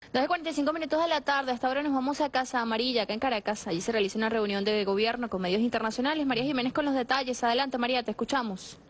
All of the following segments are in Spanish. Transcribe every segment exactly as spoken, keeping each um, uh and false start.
dos y cuarenta y cinco minutos de la tarde, hasta ahora nos vamos a Casa Amarilla, acá en Caracas. Allí se realiza una reunión de gobierno con medios internacionales. María Jiménez con los detalles. Adelante, María, te escuchamos.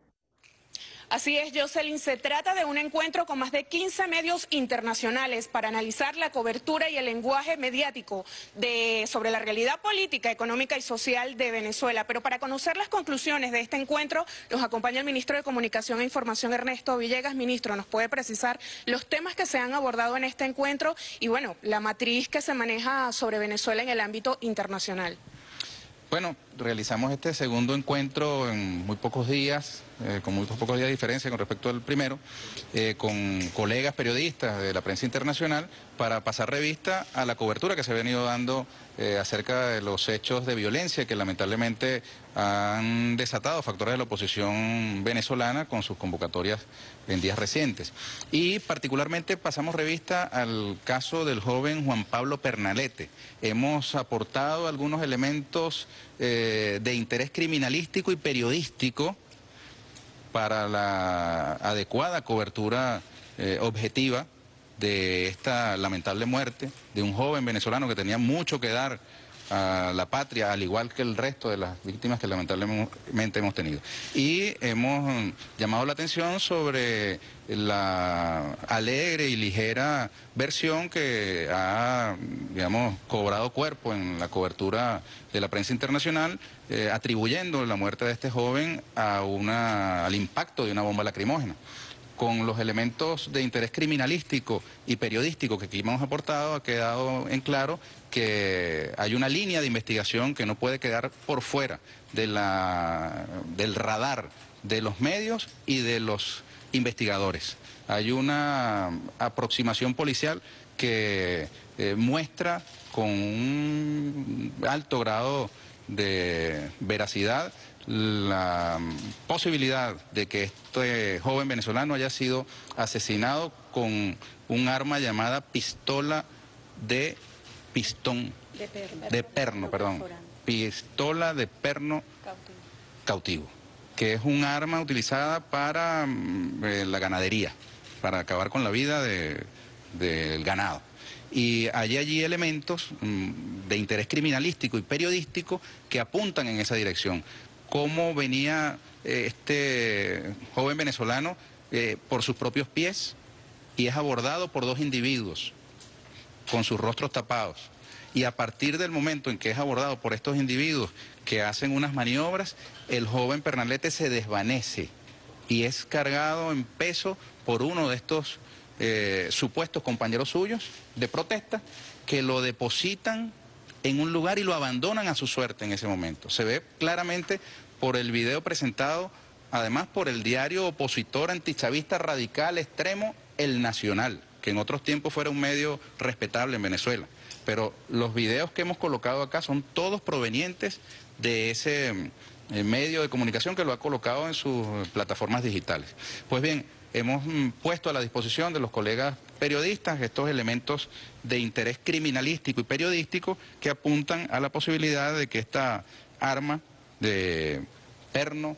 Así es, Jocelyn, se trata de un encuentro con más de quince medios internacionales para analizar la cobertura y el lenguaje mediático de, sobre la realidad política, económica y social de Venezuela. Pero para conocer las conclusiones de este encuentro, nos acompaña el ministro de Comunicación e Información, Ernesto Villegas. Ministro, ¿nos puede precisar los temas que se han abordado en este encuentro y, bueno, la matriz que se maneja sobre Venezuela en el ámbito internacional? Bueno, realizamos este segundo encuentro en muy pocos días, eh, con muy pocos días de diferencia con respecto al primero, eh, con colegas periodistas de la prensa internacional para pasar revista a la cobertura que se ha venido dando eh, acerca de los hechos de violencia que lamentablemente han desatado factores de la oposición venezolana con sus convocatorias en días recientes. Y particularmente pasamos revista al caso del joven Juan Pablo Pernalete. Hemos aportado algunos elementos eh, de interés criminalístico y periodístico para la adecuada cobertura eh, objetiva de esta lamentable muerte de un joven venezolano que tenía mucho que dar a la patria, al igual que el resto de las víctimas que lamentablemente hemos tenido. Y hemos llamado la atención sobre la alegre y ligera versión que ha, digamos, cobrado cuerpo en la cobertura de la prensa internacional, eh, atribuyendo la muerte de este joven a una, al impacto de una bomba lacrimógena. Con los elementos de interés criminalístico y periodístico que aquí hemos aportado, ha quedado en claro que hay una línea de investigación que no puede quedar por fuera de la, del radar de los medios y de los investigadores. Hay una aproximación policial que eh, muestra con un alto grado de veracidad la posibilidad de que este joven venezolano haya sido asesinado con un arma llamada pistola de pistón, de perno, de perno perdón, pistola de perno cautivo. cautivo, que es un arma utilizada para eh, la ganadería, para acabar con la vida de, del ganado. Y hay allí elementos mm, de interés criminalístico y periodístico que apuntan en esa dirección. Cómo venía eh, este joven venezolano eh, por sus propios pies y es abordado por dos individuos con sus rostros tapados. Y a partir del momento en que es abordado por estos individuos que hacen unas maniobras, el joven Pernalete se desvanece y es cargado en peso por uno de estos eh, supuestos compañeros suyos de protesta que lo depositan en un lugar y lo abandonan a su suerte en ese momento. Se ve claramente por el video presentado, además por el diario opositor antichavista radical extremo, El Nacional, que en otros tiempos fuera un medio respetable en Venezuela. Pero los videos que hemos colocado acá son todos provenientes de ese eh, medio de comunicación que lo ha colocado en sus plataformas digitales. Pues bien, hemos mm, puesto a la disposición de los colegas periodistas estos elementos de interés criminalístico y periodístico que apuntan a la posibilidad de que esta arma de perno,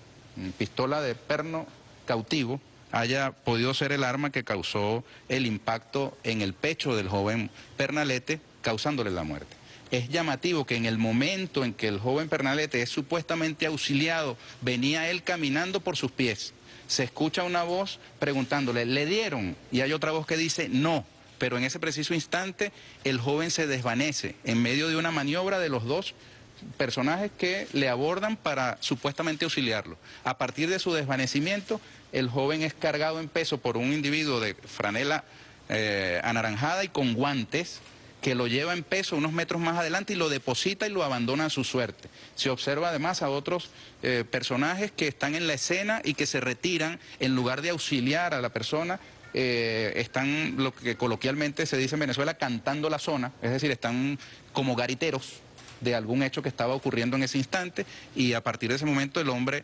pistola de perno cautivo, haya podido ser el arma que causó el impacto en el pecho del joven Pernalete, causándole la muerte. Es llamativo que en el momento en que el joven Pernalete es supuestamente auxiliado, venía él caminando por sus pies. Se escucha una voz preguntándole, ¿le dieron? Y hay otra voz que dice, no. Pero en ese preciso instante, el joven se desvanece en medio de una maniobra de los dos personajes que le abordan para supuestamente auxiliarlo. A partir de su desvanecimiento, el joven es cargado en peso por un individuo de franela eh, anaranjada y con guantes, que lo lleva en peso unos metros más adelante y lo deposita y lo abandona a su suerte. Se observa además a otros eh, personajes que están en la escena y que se retiran en lugar de auxiliar a la persona. Eh, están, lo que coloquialmente se dice en Venezuela, cantando la zona, es decir, están como gariteros de algún hecho que estaba ocurriendo en ese instante, y a partir de ese momento el hombre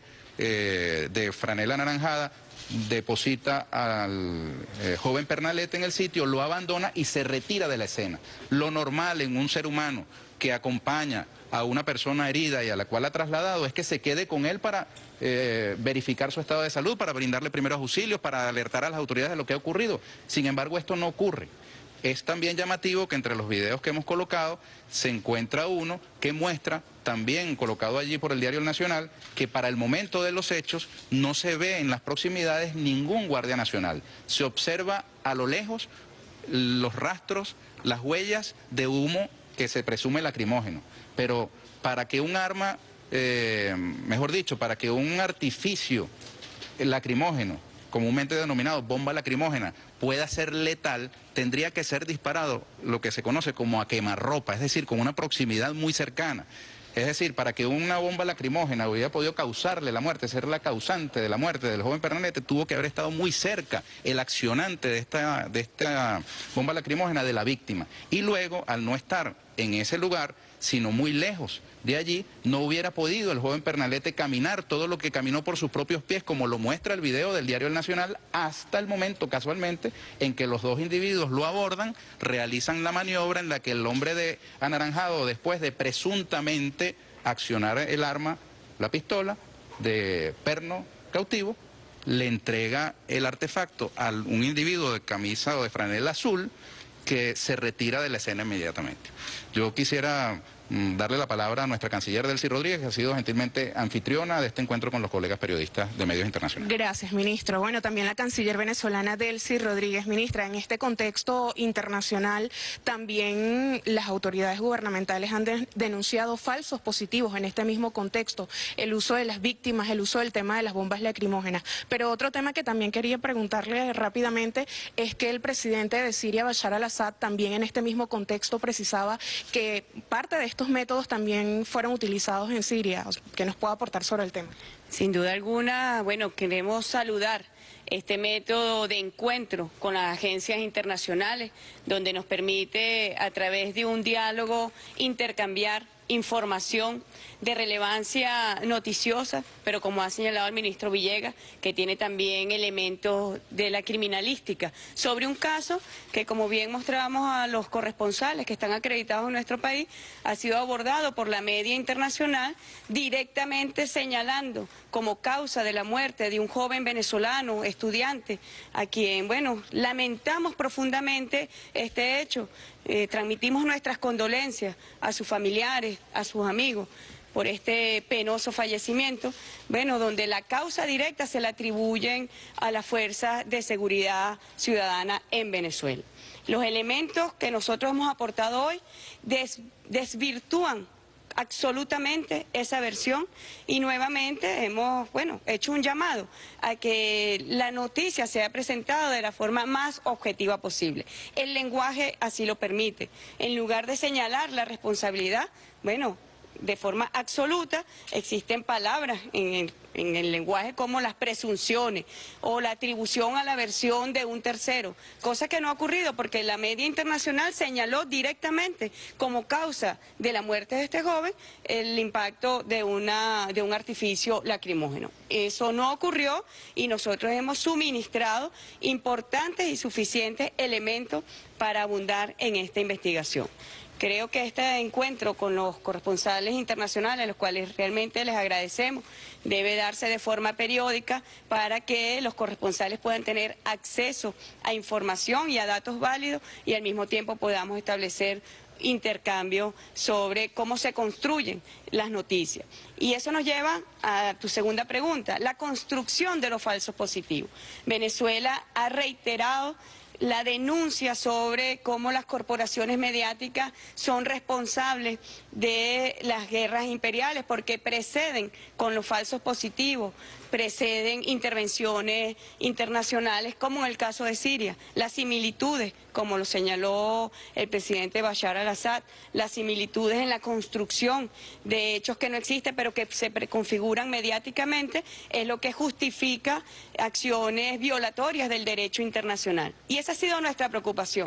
eh, de franela anaranjada deposita al eh, joven Pernalete en el sitio, lo abandona y se retira de la escena. Lo normal en un ser humano que acompaña a una persona herida y a la cual ha trasladado es que se quede con él para eh, verificar su estado de salud, para brindarle primeros auxilios, para alertar a las autoridades de lo que ha ocurrido. Sin embargo, esto no ocurre. Es también llamativo que entre los videos que hemos colocado se encuentra uno que muestra, también colocado allí por el Diario El Nacional, que para el momento de los hechos no se ve en las proximidades ningún guardia nacional. Se observa a lo lejos los rastros, las huellas de humo que se presume lacrimógeno. Pero para que un arma, eh, mejor dicho, para que un artificio lacrimógeno, comúnmente denominado bomba lacrimógena, pueda ser letal, tendría que ser disparado lo que se conoce como a quemarropa, es decir, con una proximidad muy cercana. Es decir, para que una bomba lacrimógena hubiera podido causarle la muerte, ser la causante de la muerte del joven Pernalete, tuvo que haber estado muy cerca el accionante de esta, de esta bomba lacrimógena de la víctima. Y luego, al no estar en ese lugar, sino muy lejos de allí, no hubiera podido el joven Pernalete caminar todo lo que caminó por sus propios pies, como lo muestra el video del Diario El Nacional, hasta el momento, casualmente, en que los dos individuos lo abordan, realizan la maniobra en la que el hombre de anaranjado, después de presuntamente accionar el arma, la pistola, de perno cautivo, le entrega el artefacto a un individuo de camisa o de franela azul, que se retira de la escena inmediatamente. Yo quisiera mm, darle la palabra a nuestra canciller Delcy Rodríguez, que ha sido gentilmente anfitriona de este encuentro con los colegas periodistas de medios internacionales. Gracias, ministro. Bueno, también la canciller venezolana Delcy Rodríguez. Ministra, en este contexto internacional, también las autoridades gubernamentales han de denunciado falsos positivos en este mismo contexto, el uso de las víctimas, el uso del tema de las bombas lacrimógenas. Pero otro tema que también quería preguntarle rápidamente es que el presidente de Siria, Bashar al-Assad, también en este mismo contexto precisaba que parte de estos métodos también fueron utilizados en Siria. ¿Qué nos puede aportar sobre el tema? Sin duda alguna, bueno, queremos saludar este método de encuentro con las agencias internacionales, donde nos permite, a través de un diálogo, intercambiar información de relevancia noticiosa, pero como ha señalado el ministro Villegas, que tiene también elementos de la criminalística, sobre un caso que, como bien mostramos a los corresponsales que están acreditados en nuestro país, ha sido abordado por la media internacional, directamente señalando como causa de la muerte de un joven venezolano, estudiante, a quien, bueno, lamentamos profundamente este hecho. Eh, transmitimos nuestras condolencias a sus familiares, a sus amigos, por este penoso fallecimiento, bueno, donde la causa directa se la atribuyen a las fuerzas de seguridad ciudadana en Venezuela. Los elementos que nosotros hemos aportado hoy des, desvirtúan absolutamente esa versión y nuevamente hemos, bueno, hecho un llamado a que la noticia sea presentada de la forma más objetiva posible. El lenguaje así lo permite. En lugar de señalar la responsabilidad, bueno, de forma absoluta, existen palabras en el, en el lenguaje como las presunciones o la atribución a la versión de un tercero, cosa que no ha ocurrido porque la media internacional señaló directamente como causa de la muerte de este joven el impacto de, una, de un artificio lacrimógeno. Eso no ocurrió y nosotros hemos suministrado importantes y suficientes elementos para abundar en esta investigación. Creo que este encuentro con los corresponsales internacionales, a los cuales realmente les agradecemos, debe darse de forma periódica para que los corresponsales puedan tener acceso a información y a datos válidos y al mismo tiempo podamos establecer intercambio sobre cómo se construyen las noticias. Y eso nos lleva a tu segunda pregunta, la construcción de los falsos positivos. Venezuela ha reiterado la denuncia sobre cómo las corporaciones mediáticas son responsables de las guerras imperiales porque preceden con los falsos positivos, preceden intervenciones internacionales como en el caso de Siria, las similitudes, como lo señaló el presidente Bashar al-Assad, las similitudes en la construcción de hechos que no existen pero que se preconfiguran mediáticamente es lo que justifica acciones violatorias del derecho internacional. Y esa ha sido nuestra preocupación,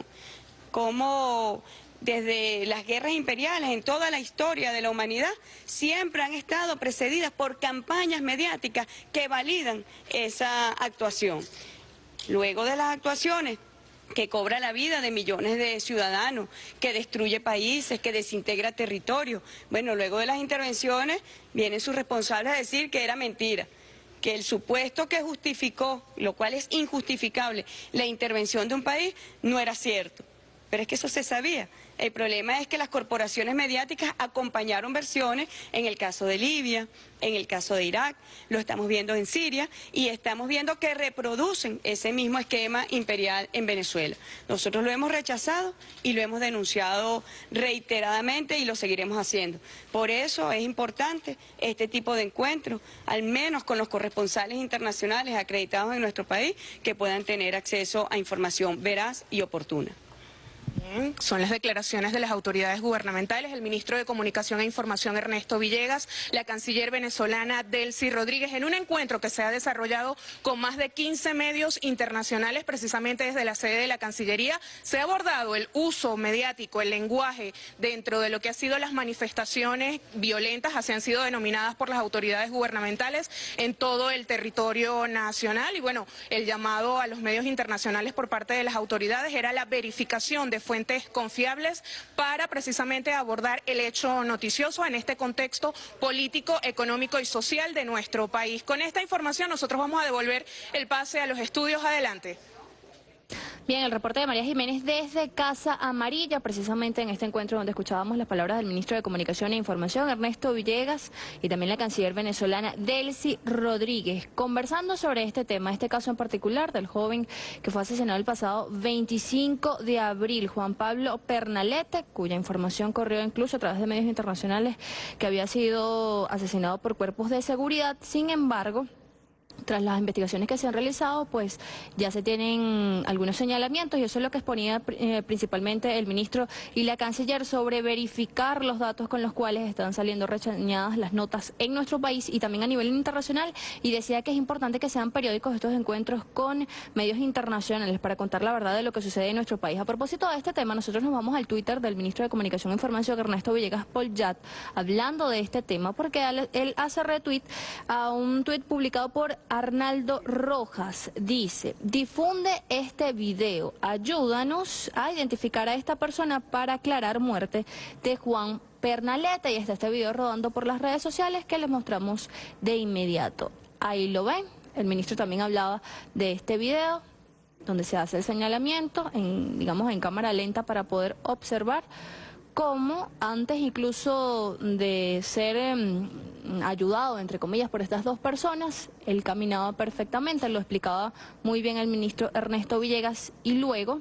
cómo desde las guerras imperiales en toda la historia de la humanidad siempre han estado precedidas por campañas mediáticas que validan esa actuación. Luego de las actuaciones que cobra la vida de millones de ciudadanos, que destruye países, que desintegra territorios, bueno, luego de las intervenciones vienen sus responsables a decir que era mentira, que el supuesto que justificó, lo cual es injustificable, la intervención de un país no era cierto. pero es que eso se sabía. El problema es que las corporaciones mediáticas acompañaron versiones en el caso de Libia, en el caso de Irak, lo estamos viendo en Siria y estamos viendo que reproducen ese mismo esquema imperial en Venezuela. Nosotros lo hemos rechazado y lo hemos denunciado reiteradamente y lo seguiremos haciendo. Por eso es importante este tipo de encuentros, al menos con los corresponsales internacionales acreditados en nuestro país, que puedan tener acceso a información veraz y oportuna. Bien, son las declaraciones de las autoridades gubernamentales, el ministro de Comunicación e Información Ernesto Villegas, la canciller venezolana Delcy Rodríguez, en un encuentro que se ha desarrollado con más de quince medios internacionales, precisamente desde la sede de la Cancillería. Se ha abordado el uso mediático, el lenguaje dentro de lo que han sido las manifestaciones violentas, así han sido denominadas por las autoridades gubernamentales en todo el territorio nacional. Y bueno, el llamado a los medios internacionales por parte de las autoridades era la verificación de fuentes confiables para precisamente abordar el hecho noticioso en este contexto político, económico y social de nuestro país. Con esta información nosotros vamos a devolver el pase a los estudios. Adelante. Bien, el reporte de María Jiménez desde Casa Amarilla, precisamente en este encuentro donde escuchábamos las palabras del ministro de Comunicación e Información, Ernesto Villegas, y también la canciller venezolana Delcy Rodríguez, conversando sobre este tema, este caso en particular del joven que fue asesinado el pasado veinticinco de abril, Juan Pablo Pernalete, cuya información corrió incluso a través de medios internacionales que había sido asesinado por cuerpos de seguridad. Sin embargo, tras las investigaciones que se han realizado, pues ya se tienen algunos señalamientos y eso es lo que exponía eh, principalmente el ministro y la canciller sobre verificar los datos con los cuales están saliendo reseñadas las notas en nuestro país y también a nivel internacional, y decía que es importante que sean periódicos estos encuentros con medios internacionales para contar la verdad de lo que sucede en nuestro país. A propósito de este tema, nosotros nos vamos al Twitter del ministro de Comunicación e Información, Ernesto Villegas Pollat, hablando de este tema, porque él, él hace retweet a un tuit publicado por Arnaldo Rojas. Dice: difunde este video, ayúdanos a identificar a esta persona para aclarar muerte de Juan Pernalete. Y está este video rodando por las redes sociales que les mostramos de inmediato. Ahí lo ven, el ministro también hablaba de este video donde se hace el señalamiento, en, digamos en cámara lenta para poder observar cómo antes incluso de ser eh, ayudado, entre comillas, por estas dos personas, él caminaba perfectamente, lo explicaba muy bien el ministro Ernesto Villegas, y luego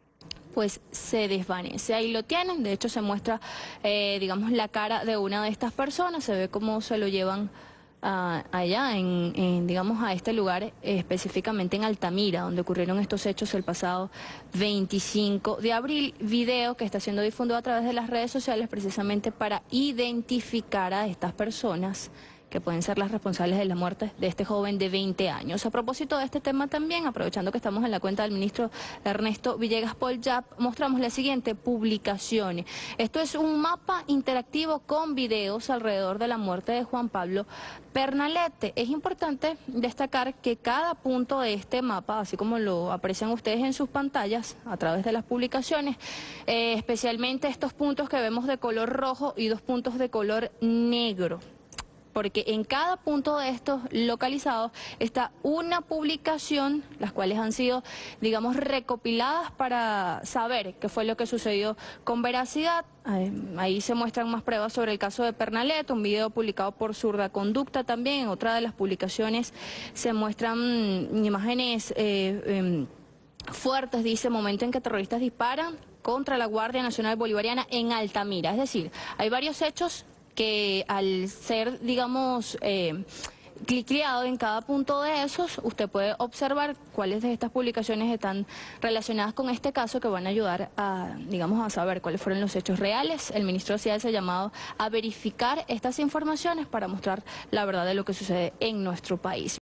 pues se desvanece. Ahí lo tienen, de hecho se muestra, eh, digamos, la cara de una de estas personas, se ve cómo se lo llevan Uh, allá, en, en, digamos, a este lugar, eh, específicamente en Altamira, donde ocurrieron estos hechos el pasado veinticinco de abril, video que está siendo difundido a través de las redes sociales precisamente para identificar a estas personas que pueden ser las responsables de la muerte de este joven de veinte años. A propósito de este tema también, aprovechando que estamos en la cuenta del ministro Ernesto Villegas Pollat, mostramos la siguiente publicación. Esto es un mapa interactivo con videos alrededor de la muerte de Juan Pablo Pernalete. Es importante destacar que cada punto de este mapa, así como lo aprecian ustedes en sus pantallas a través de las publicaciones, eh, especialmente estos puntos que vemos de color rojo y dos puntos de color negro, porque en cada punto de estos localizados está una publicación, las cuales han sido, digamos, recopiladas para saber qué fue lo que sucedió con veracidad. Ahí se muestran más pruebas sobre el caso de Pernalete, un video publicado por Zurda Conducta también. En otra de las publicaciones se muestran imágenes eh, eh, fuertes, dice, momento en que terroristas disparan contra la Guardia Nacional Bolivariana en Altamira. Es decir, hay varios hechos que al ser, digamos, eh, cliqueado en cada punto de esos, usted puede observar cuáles de estas publicaciones están relacionadas con este caso, que van a ayudar a, digamos, a saber cuáles fueron los hechos reales. El ministro hacía ese llamado a verificar estas informaciones para mostrar la verdad de lo que sucede en nuestro país.